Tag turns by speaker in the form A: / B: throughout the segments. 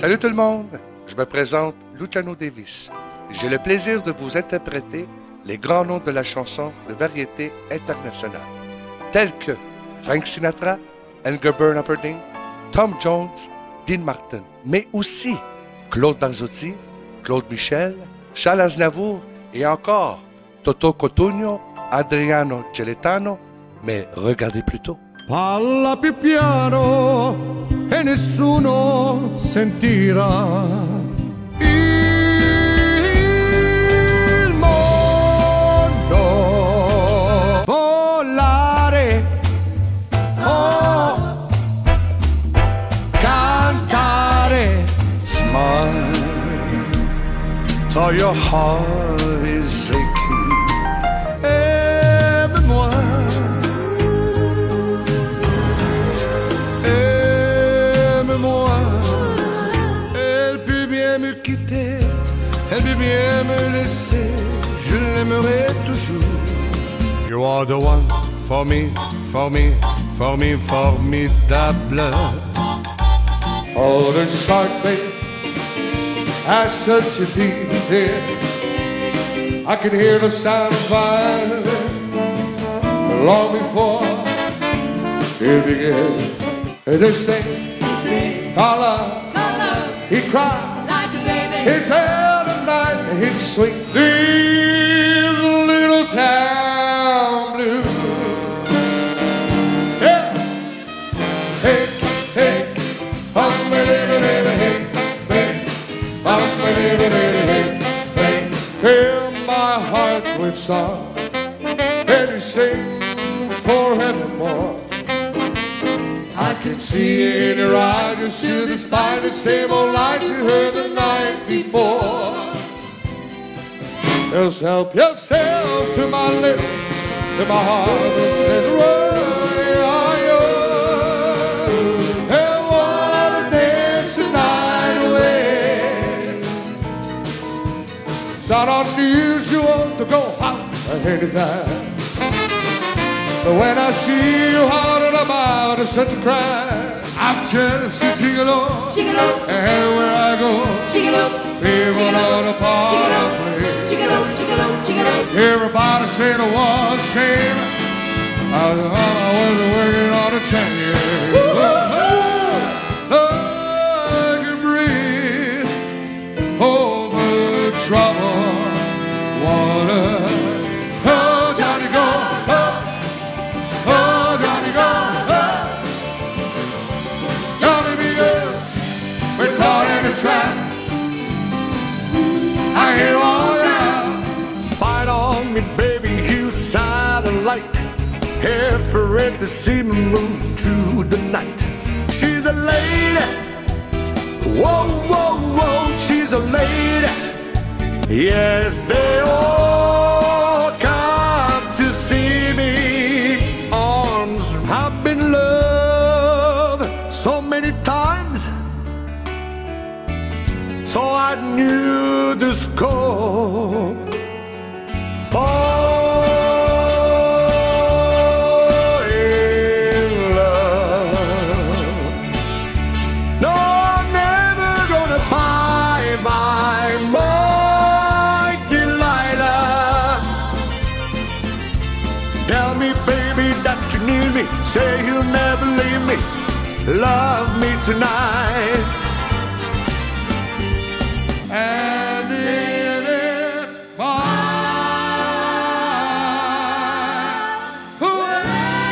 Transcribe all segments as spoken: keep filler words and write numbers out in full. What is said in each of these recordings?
A: Salut tout le monde, je me présente Luciano Davis. J'ai le plaisir de vous interpréter les grands noms de la chanson de variété internationale, tels que Frank Sinatra, Engelbert Humperdinck, Tom Jones, Dean Martin, mais aussi Claude Barzotti, Claude Michel, Charles Aznavour et encore Toto Cotugno, Adriano Celentano, mais regardez plutôt.
B: Parla più piano e nessuno sentirà il mondo volare, oh, cantare.
A: Smile, till your heart is aching.
B: Aime-moi, aime-moi. Elle peut bien me quitter, elle peut bien me laisser, je l'aimerai toujours. You are the one for me, for me, for me, formidable.
C: Oh, the shark bait has such a deep there. I can hear the sound of violin long before it began. And this thing, called love, he cried,
D: like a baby.
C: he fell tonight, and he'd sweet these little town blues. Yeah, hey, hey, um, baby, baby, hey, baby, um, baby, baby, hey, baby. Fill my heart with song, baby, sing forevermore. I can see in your eyes you still despise the same old lies you heard the night before. Just help yourself to my lips, to my heart that's been running on yours. And wanna dance the night away. It's not unusual to go out ahead of time, but when I see you out and about, it's such a crime. I'm just a gigolo,
D: Gigolo,
C: and everywhere I go,
D: gigolo,
C: people know the part I play.
D: gigolo, gigolo, gigolo.
C: Everybody said it was a shame I was, I was working on a chain. I can breathe over troubled water. Oh, Johnny, go. Oh, oh, Johnny, go. Oh. Johnny, be good. We're caught in a trap. I hear all that.
B: Spite on me, baby, you satellite. Afraid to see me move through the night. She's a lady. Whoa, whoa, whoa, she's a lady. Yes, they all come to see me. Arms, I've been loved so many times, so I knew the score. Fall in love. No, I'm never gonna find my my Delilah. Tell me, baby, that you need me. Say you'll never leave me. Love me tonight.
C: And in it, my way.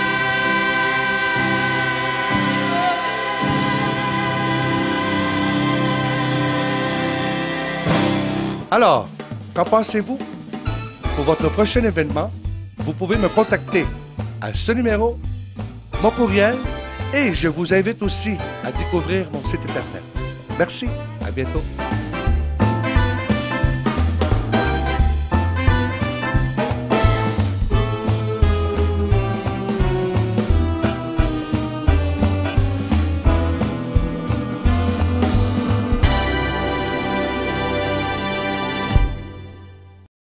A: Alors, qu'en pensez-vous? Pour votre prochain événement, vous pouvez me contacter à ce numéro, mon courriel, et je vous invite aussi à découvrir mon site internet. Merci, à bientôt.